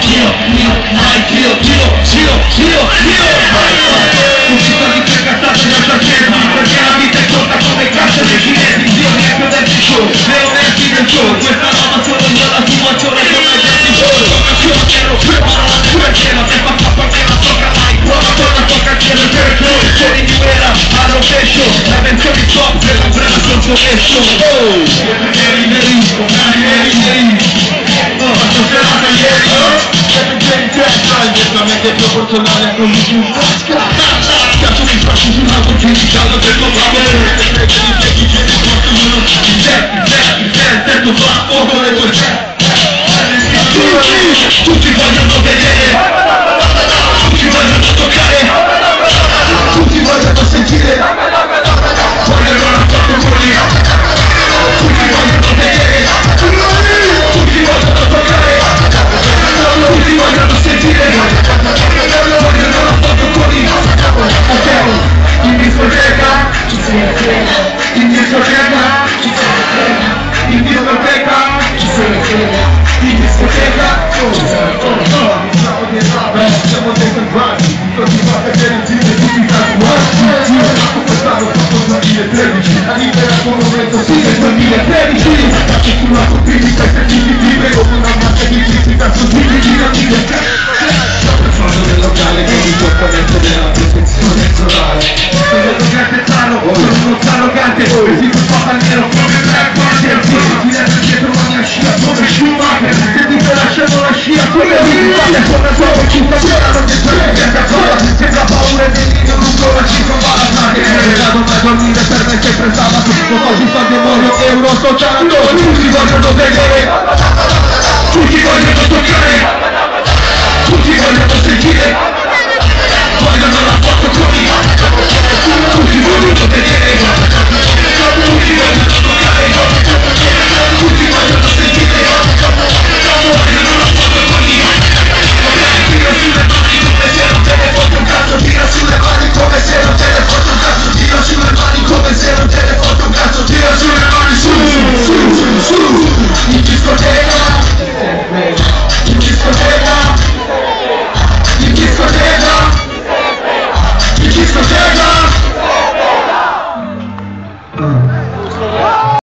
Uscita di precattato da saggenti, perché la vita è corta come caccia dei cinesi. Io riempio del show, leonetti del show. Questa roba sono io la fumazione come Jesse Show. Perché la tempa fa per la tocca mai. Prova con la tocca che non c'è più. Fuori di guerra, a rovescio. La menzione top, per la breve sono messo. Faccio serata ieri, direttamente proporzionale a quelli più cazzo mi faccio sulla continuità del tuo lavoro. Tutti vogliono vedere, tutti vogliono toccare, tutti vogliono sentire, vogliono la tua comunità, tutti vogliono vedere, tutti vogliono toccare, tutti vogliono sentire, vogliono la tua comunità. Ok, in discoteca ci sei, in discoteca ci sei, in discoteca ci sei, in discoteca ci sei. Siamo dentro il grind, così fa vedere il team e tutti i tatuaggi. Io ho quest'anno fatto 2013, a liberato un momento sì nel 2013. Faccio sulla copini queste tipi, prego con una macchia di tipi, cazzo di sono del locale che mi tocca mettere nella protezione solare. Sono un zano, sono uno arrogante, vestito in papà nero come Black Panther. Ti lascio dietro la mia scia come Schumacher. Se ti lasciano la scia come Schumacher. Con la tua città non ti serve che ancora. Senza paura e delirio lungo la cifra balatare. Non mai dormire per me sempre sabato. Non ho visto al demonio euro sociale. Tutti vogliono vedere.